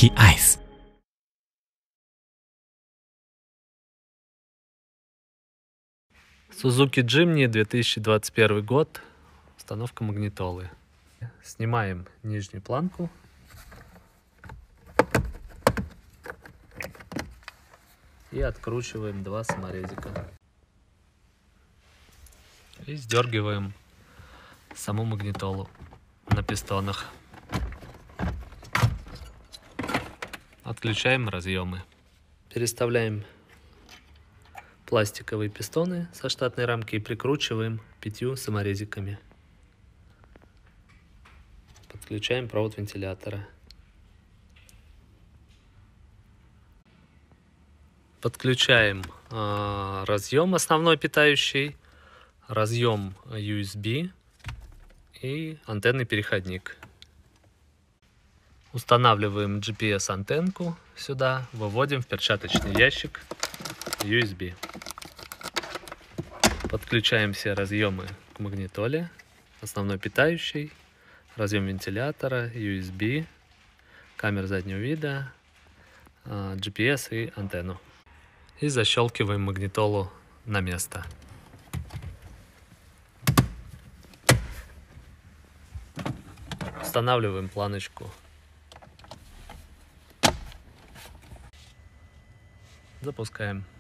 Suzuki Ice. Suzuki Jimny, 2021 год. Установка магнитолы. Снимаем нижнюю планку. И откручиваем два саморезика. И сдергиваем саму магнитолу на пистонах. Отключаем разъемы. Переставляем пластиковые пистоны со штатной рамки и прикручиваем 5 саморезиками. Подключаем провод вентилятора. Подключаем разъем основной питающий, разъем USB и антенный переходник. Устанавливаем GPS-антенку сюда, выводим в перчаточный ящик USB. Подключаем все разъемы к магнитоле, основной питающий, разъем вентилятора, USB, камера заднего вида, GPS и антенну. И защелкиваем магнитолу на место. Устанавливаем планочку. Запускаем.